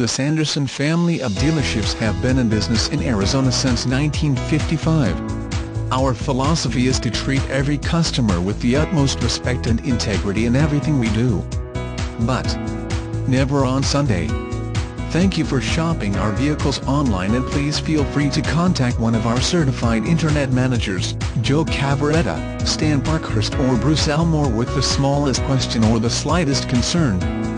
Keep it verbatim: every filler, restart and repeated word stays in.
The Sanderson family of dealerships have been in business in Arizona since nineteen fifty-five. Our philosophy is to treat every customer with the utmost respect and integrity in everything we do. But never on Sunday. Thank you for shopping our vehicles online, and please feel free to contact one of our certified Internet managers, Joe Cavaretta, Stan Parkhurst or Bruce Elmore with the smallest question or the slightest concern.